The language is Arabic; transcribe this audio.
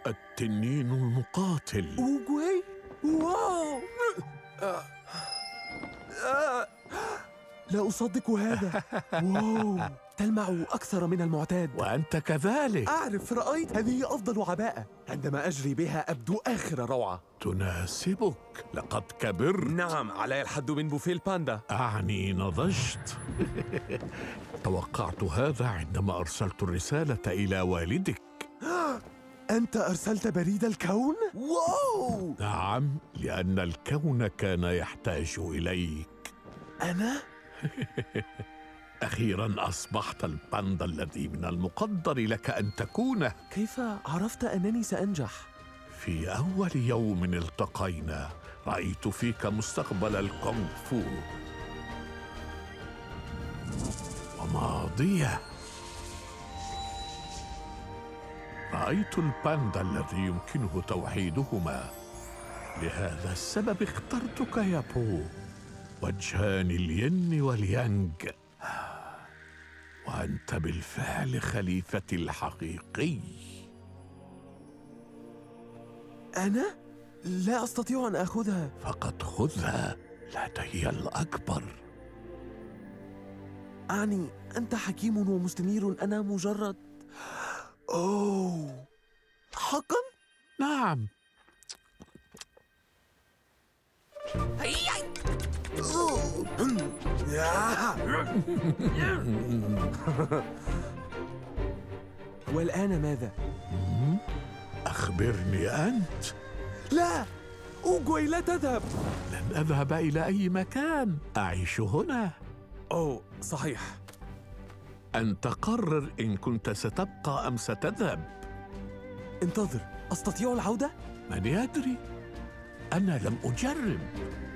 التنين المقاتل. أوغوي؟ واو! لا أصدق هذا. واو، تلمع أكثر من المعتاد. وأنت كذلك. أعرف، رأيت؟ هذه أفضل عباءة. عندما أجري بها أبدو آخر روعة. تناسبك، لقد كبرت. نعم، علي الحد من بوفيه الباندا. أعني نضجت. توقعت هذا عندما أرسلت الرسالة إلى والدك. أنت أرسلت بريد الكون؟ واو! نعم، لأن الكون كان يحتاج إليك. أنا؟ أخيراً أصبحت الباندا الذي من المقدر لك أن تكونه. كيف عرفت أنني سأنجح؟ في أول يوم التقينا رأيت فيك مستقبل الكونغ فو وماضيه. رأيت الباندا الذي يمكنه توحيدهما. لهذا السبب اخترتك يا بو، وجهان الين واليانج، وأنت بالفعل خليفتي الحقيقي. أنا؟ لا أستطيع أن آخذها. فقد خذها، لدي الأكبر. أعني أنت حكيم ومستنير، أنا مجرد... أوه، حقا؟ نعم. والآن ماذا؟ أخبرني أنت. لا، أوغوي، لا تذهب. لن أذهب إلى أي مكان، أعيش هنا. أوه، صحيح. أنت قرر إن كنت ستبقى أم ستذهب. انتظر، أستطيع العودة؟ من يدري؟ أنا لم أجرب.